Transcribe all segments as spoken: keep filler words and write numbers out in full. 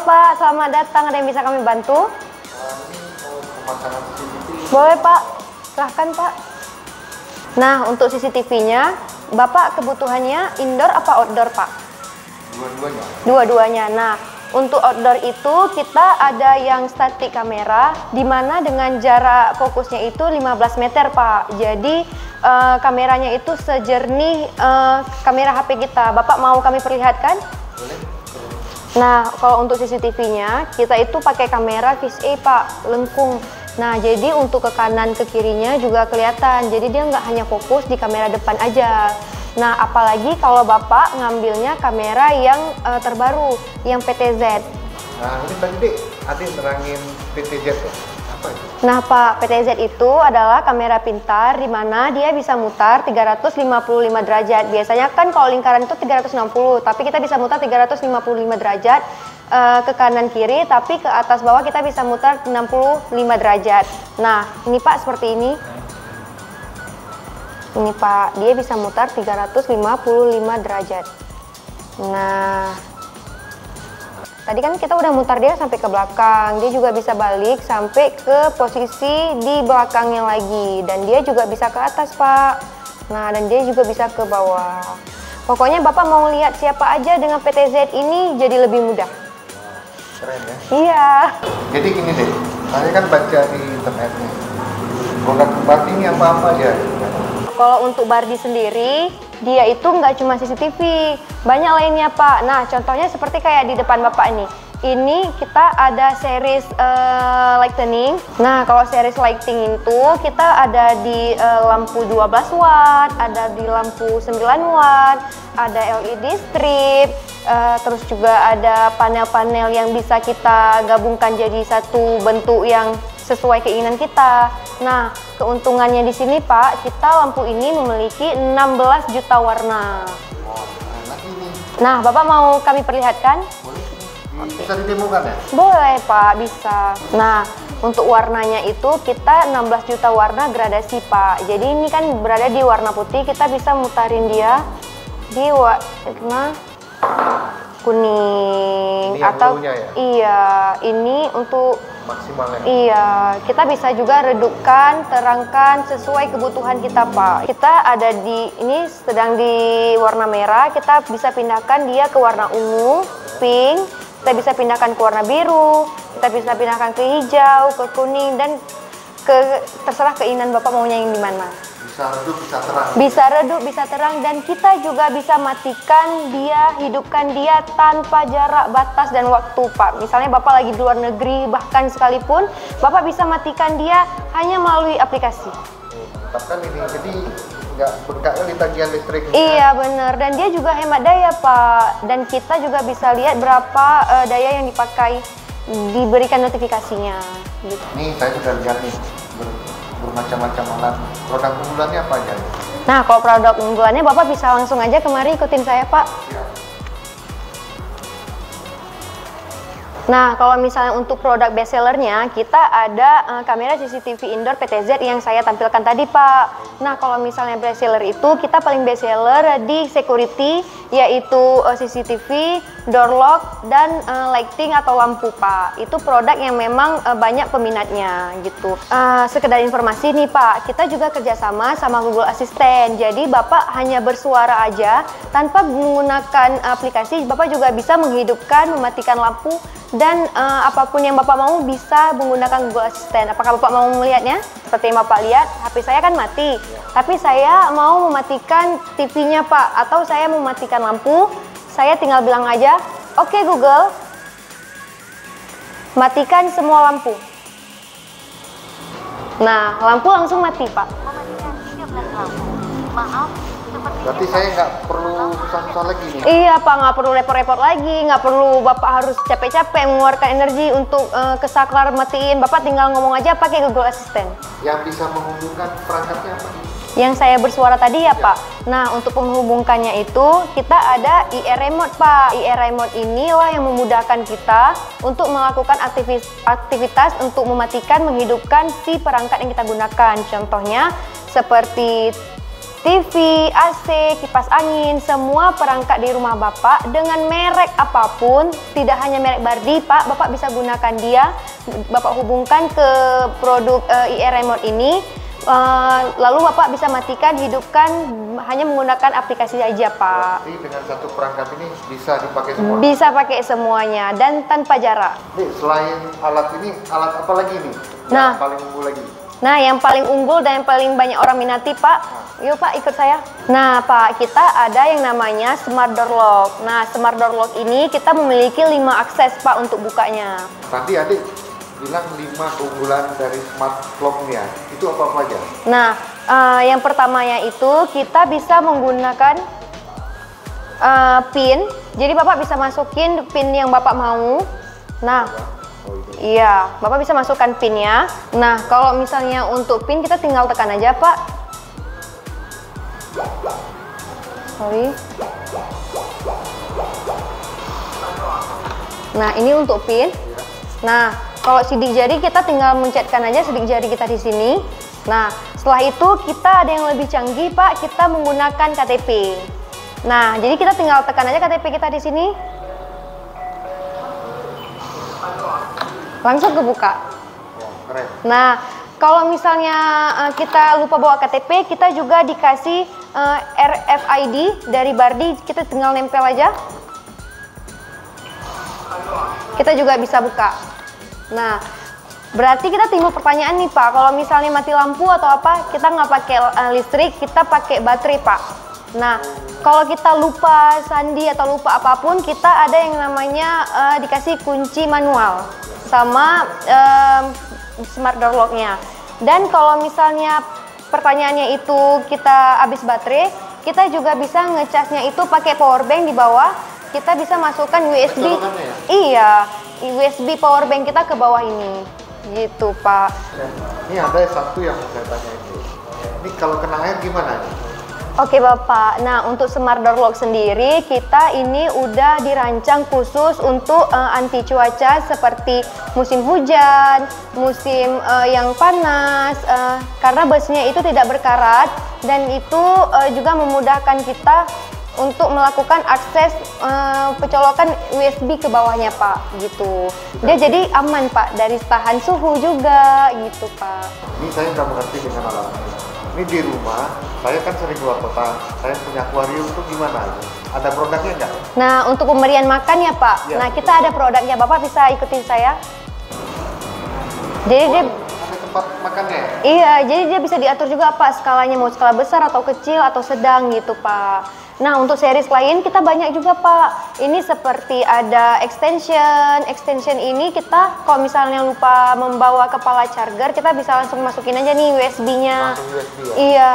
Pak, selamat datang. Ada yang bisa kami bantu? Ini mau pemasangan C C T V. Boleh Pak, silahkan Pak. Nah, untuk C C T V-nya, Bapak kebutuhannya indoor apa outdoor Pak? Dua-duanya. Dua-duanya. Nah, untuk outdoor itu kita ada yang static kamera, di mana dengan jarak fokusnya itu lima belas meter Pak. Jadi uh, kameranya itu sejernih uh, kamera H P kita. Bapak mau kami perlihatkan? Boleh. Nah, kalau untuk C C T V-nya, kita itu pakai kamera fisheye Pak, lengkung. Nah, jadi untuk ke kanan ke kirinya juga kelihatan. Jadi dia nggak hanya fokus di kamera depan aja. Nah, apalagi kalau Bapak ngambilnya kamera yang uh, terbaru, yang P T Z. Nah, ini tadi Dek, Adik terangin P T Z ya? Apa itu? Nah, Pak, P T Z itu adalah kamera pintar di mana dia bisa mutar tiga ratus lima puluh lima derajat. Biasanya kan kalau lingkaran itu tiga ratus enam puluh, tapi kita bisa mutar tiga ratus lima puluh lima derajat. Uh, ke kanan kiri, tapi ke atas bawah kita bisa mutar enam puluh lima derajat. Nah, ini Pak seperti ini. Ini Pak, dia bisa mutar tiga ratus lima puluh lima derajat. Nah, tadi kan kita udah mutar dia sampai ke belakang. Dia juga bisa balik sampai ke posisi di belakangnya lagi. Dan dia juga bisa ke atas Pak. Nah, dan dia juga bisa ke bawah. Pokoknya Bapak mau lihat siapa aja dengan P T Z ini jadi lebih mudah. Keren ya? Iya. Jadi gini deh, saya kan baca di internetnya. Produk Bardi ini apa-apa aja. Kalau untuk Bardi sendiri, dia itu nggak cuma C C T V, banyak lainnya Pak. Nah, contohnya seperti kayak di depan Bapak ini. Ini kita ada series uh, lightning. Nah, kalau series lighting itu kita ada di uh, lampu dua belas watt, ada di lampu sembilan watt, ada L E D strip, uh, terus juga ada panel-panel yang bisa kita gabungkan jadi satu bentuk yang sesuai keinginan kita. Nah, keuntungannya di sini Pak, kita lampu ini memiliki enam belas juta warna. Wow, enak ini. Nah, Bapak mau kami perlihatkan? Boleh? Bisa didemokan ya? Boleh Pak, bisa. Nah, untuk warnanya itu kita enam belas juta warna gradasi Pak. Jadi ini kan berada di warna putih, kita bisa mutarin dia di warna kuning. Ini yang atau low-nya ya? Iya, ini untuk Maksimalnya. Iya, kita bisa juga redupkan, terangkan sesuai kebutuhan kita Pak. Kita ada di, ini sedang di warna merah, kita bisa pindahkan dia ke warna ungu, pink, kita bisa pindahkan ke warna biru, kita bisa pindahkan ke hijau, ke kuning, dan ke terserah keinginan Bapak maunya yang di mana. Bisa redup, bisa terang. Bisa redup, bisa terang, dan kita juga bisa matikan dia, hidupkan dia tanpa jarak batas dan waktu Pak. Misalnya Bapak lagi di luar negeri, bahkan sekalipun Bapak bisa matikan dia hanya melalui aplikasi. Mantap kan ini, jadi nggak bengkak di tagihan listriknya. Iya bener, dan dia juga hemat daya Pak. Dan kita juga bisa lihat berapa uh, daya yang dipakai, diberikan notifikasinya gitu. Nih saya sudah lihat nih ber, bermacam-macam alat. Produk unggulannya apa aja? Nah, kalau produk unggulannya Bapak bisa langsung aja kemari ikutin saya Pak. Ya. Nah, kalau misalnya untuk produk best sellernya, kita ada uh, kamera C C T V indoor P T Z yang saya tampilkan tadi Pak. Nah, kalau misalnya best seller itu, kita paling best seller di security, yaitu uh, C C T V, door lock, dan uh, lighting atau lampu Pak. Itu produk yang memang uh, banyak peminatnya gitu. Uh, sekedar informasi nih Pak, kita juga kerjasama sama Google Assistant. Jadi Bapak hanya bersuara aja, tanpa menggunakan aplikasi, Bapak juga bisa menghidupkan, mematikan lampu, dan uh, apapun yang Bapak mau bisa menggunakan Google Assistant. Apakah Bapak mau melihatnya? Seperti yang Bapak lihat, H P saya kan mati, ya. Tapi saya mau mematikan T V-nya Pak, atau saya mematikan lampu. Saya tinggal bilang aja, oke okay, Google, matikan semua lampu. Nah, lampu langsung mati Pak. Mematikan tiga belas lampu. Maaf. Berarti saya nggak perlu susah-susah lagi nih? Iya Pak, nggak perlu repot-repot lagi, nggak perlu Bapak harus capek-capek mengeluarkan energi untuk uh, ke saklar matiin. Bapak tinggal ngomong aja pakai Google Assistant. Yang bisa menghubungkan perangkatnya apa? Yang saya bersuara tadi ya, ya Pak. Nah, untuk menghubungkannya itu kita ada I R Remote Pak. I R Remote inilah yang memudahkan kita untuk melakukan aktivitas, aktivitas untuk mematikan, menghidupkan si perangkat yang kita gunakan. Contohnya seperti T V, A C, kipas angin, semua perangkat di rumah Bapak dengan merek apapun, tidak hanya merek Bardi Pak, Bapak bisa gunakan dia, Bapak hubungkan ke produk uh, I R Remote ini, uh, lalu Bapak bisa matikan, hidupkan, hanya menggunakan aplikasi aja Pak. Jadi dengan satu perangkat ini bisa dipakai semua? Bisa pakai semuanya dan tanpa jarak. Nih, selain alat ini, alat apa lagi nih Nah. yang paling unggul lagi? Nah, yang paling unggul dan yang paling banyak orang minati, Pak. Yuk, Pak, ikut saya. Nah, Pak, kita ada yang namanya Smart Door Lock. Nah, Smart Door Lock ini kita memiliki lima akses, Pak, untuk bukanya. Tadi adik bilang lima keunggulan dari Smart Lock nih ya. Itu apa aja? Nah, uh, yang pertamanya itu kita bisa menggunakan uh, pin. Jadi, Bapak bisa masukin pin yang Bapak mau. Nah, Oh, itu. iya, Bapak bisa masukkan pinnya. Nah, kalau misalnya untuk pin kita tinggal tekan aja, Pak. Sorry. Nah, ini untuk pin. Nah, kalau sidik jari kita tinggal mencetkan aja sidik jari kita di sini. Nah, setelah itu kita ada yang lebih canggih, Pak. Kita menggunakan K T P. Nah, jadi kita tinggal tekan aja K T P kita di sini. Langsung kebuka. Wah, keren. Nah, kalau misalnya uh, kita lupa bawa K T P, kita juga dikasih uh, R F I D dari Bardi, kita tinggal nempel aja. Kita juga bisa buka. Nah, berarti kita timbul pertanyaan nih Pak, kalau misalnya mati lampu atau apa, kita nggak pakai uh, listrik, kita pakai baterai Pak. Nah, kalau kita lupa sandi atau lupa apapun, kita ada yang namanya uh, dikasih kunci manual sama um, Smart Door Lock-nya. Dan kalau misalnya pertanyaannya itu kita habis baterai, kita juga bisa ngecasnya itu pakai power bank di bawah. Kita bisa masukkan U S B. Ya? Iya, U S B power bank kita ke bawah ini. Gitu, Pak. Dan ini ada satu yang saya tanya itu. Ini kalau kena air gimana nih? Oke Bapak, nah untuk Smart Door Lock sendiri kita ini udah dirancang khusus untuk uh, anti cuaca seperti musim hujan, musim uh, yang panas, uh, karena busnya itu tidak berkarat dan itu uh, juga memudahkan kita untuk melakukan akses uh, pencolokan U S B ke bawahnya Pak, gitu. Dia jadi aman Pak, dari tahan suhu juga gitu Pak. Ini saya nggak mengerti dengan alat ini. Ini di rumah, saya kan sering keluar kota, saya punya akuarium itu gimana? Ada produknya nggak? Nah, untuk pemberian makan ya Pak, Ya. nah kita ada produknya, Bapak bisa ikutin saya. Jadi dia, Ada tempat makannya ya? iya, jadi dia bisa diatur juga Pak, skalanya mau skala besar atau kecil atau sedang gitu Pak. Nah, untuk series lain kita banyak juga Pak. Ini seperti ada extension, extension ini kita kalau misalnya lupa membawa kepala charger, kita bisa langsung masukin aja nih U S B-nya. Langsung U S B ya? Iya,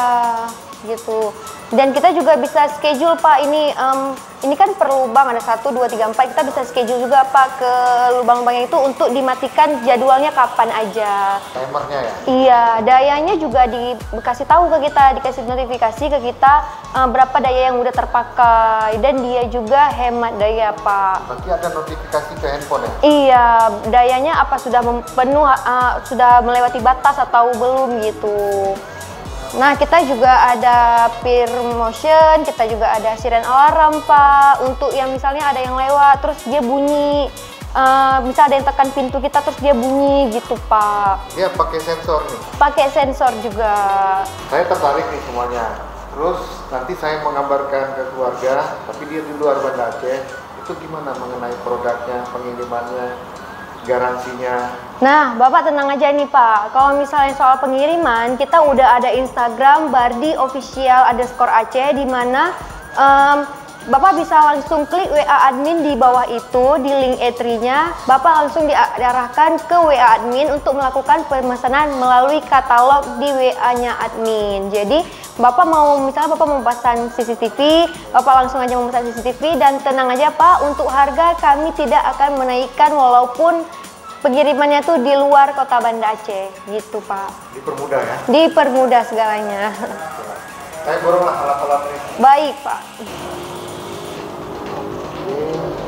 gitu. Dan kita juga bisa schedule Pak, ini um, ini kan per lubang ada satu, dua, tiga, empat. Kita bisa schedule juga Pak ke lubang-lubangnya itu untuk dimatikan jadwalnya kapan aja. Timernya ya? Iya, dayanya juga dikasih tahu ke kita, dikasih notifikasi ke kita uh, berapa daya yang udah terpakai dan dia juga hemat daya Pak. Berarti ada notifikasi ke handphone ya? Iya, dayanya apa sudah mem- penuh, uh, sudah melewati batas atau belum gitu. Nah, kita juga ada peer motion, kita juga ada siren alarm Pak. Untuk yang misalnya ada yang lewat, terus dia bunyi, uh, bisa ada yang tekan pintu kita, terus dia bunyi gitu Pak. Dia pakai sensor nih. Pakai sensor juga. Saya tertarik nih semuanya. Terus nanti saya mengabarkan ke keluarga, tapi dia di luar Banda Aceh. Itu gimana mengenai produknya, pengirimannya, garansinya? Nah, Bapak tenang aja nih Pak. Kalau misalnya soal pengiriman, kita udah ada Instagram Bardi Official underscore Aceh, di mana um, Bapak bisa langsung klik W A admin di bawah itu, di link E tiga-nya. Bapak langsung diarahkan ke W A admin untuk melakukan pemesanan melalui katalog di W A-nya admin. Jadi, Bapak mau, misalnya Bapak mau pesan C C T V, Bapak langsung aja memesan C C T V, dan tenang aja Pak, untuk harga kami tidak akan menaikkan walaupun pengirimannya tuh di luar kota Banda Aceh, gitu Pak. Dipermudah ya? Dipermudah segalanya. Saya boronglah alat-alat ini. Baik Pak.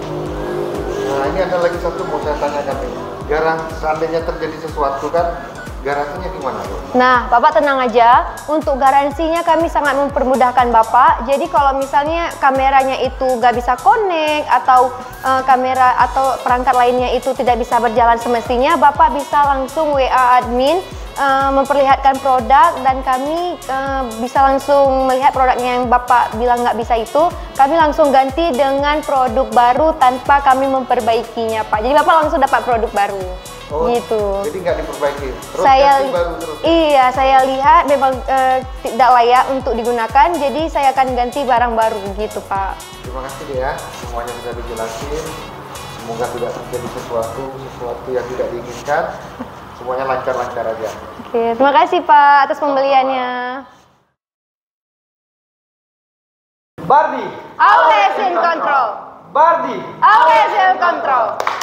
Nah, ini ada lagi satu mau saya tanyakan nih. Garang seandainya terjadi sesuatu kan, garansinya gimana, Bu? Nah, Bapak tenang aja. Untuk garansinya kami sangat mempermudahkan Bapak. Jadi kalau misalnya kameranya itu nggak bisa connect atau uh, kamera atau perangkat lainnya itu tidak bisa berjalan semestinya, Bapak bisa langsung W A admin uh, memperlihatkan produk dan kami uh, bisa langsung melihat produknya yang Bapak bilang nggak bisa itu. Kami langsung ganti dengan produk baru tanpa kami memperbaikinya, Pak. Jadi Bapak langsung dapat produk baru. Oh, gitu. Jadi nggak diperbaiki. Terus Saya ganti baru terus. Iya, saya lihat memang eh, tidak layak untuk digunakan, jadi saya akan ganti barang baru gitu, Pak. Terima kasih deh ya, semuanya sudah dijelasin. Semoga tidak terjadi sesuatu sesuatu yang tidak diinginkan. Semuanya lancar-lancar aja. Oke, terima kasih Pak atas pembeliannya. Bardi, Always in control. Bardi. Always in control.